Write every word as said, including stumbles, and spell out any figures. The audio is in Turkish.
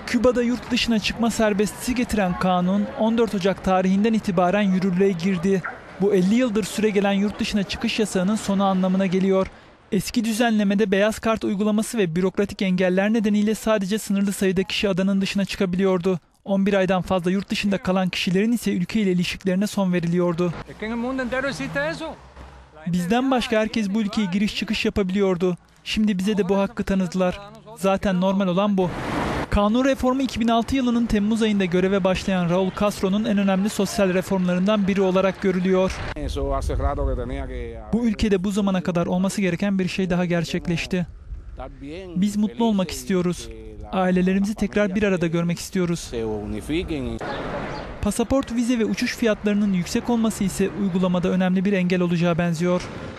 Küba'da yurt dışına çıkma serbestisi getiren kanun on dört Ocak tarihinden itibaren yürürlüğe girdi. Bu elli yıldır süregelen yurt dışına çıkış yasağının sonu anlamına geliyor. Eski düzenlemede beyaz kart uygulaması ve bürokratik engeller nedeniyle sadece sınırlı sayıda kişi adanın dışına çıkabiliyordu. on bir aydan fazla yurt dışında kalan kişilerin ise ülkeyle ilişkilerine son veriliyordu. Bizden başka herkes bu ülkeye giriş çıkış yapabiliyordu. Şimdi bize de bu hakkı tanıdılar. Zaten normal olan bu. Kanun reformu iki bin altı yılının Temmuz ayında göreve başlayan Raul Castro'nun en önemli sosyal reformlarından biri olarak görülüyor. Bu ülkede bu zamana kadar olması gereken bir şey daha gerçekleşti. Biz mutlu olmak istiyoruz. Ailelerimizi tekrar bir arada görmek istiyoruz. Pasaport, vize ve uçuş fiyatlarının yüksek olması ise uygulamada önemli bir engel olacağı benziyor.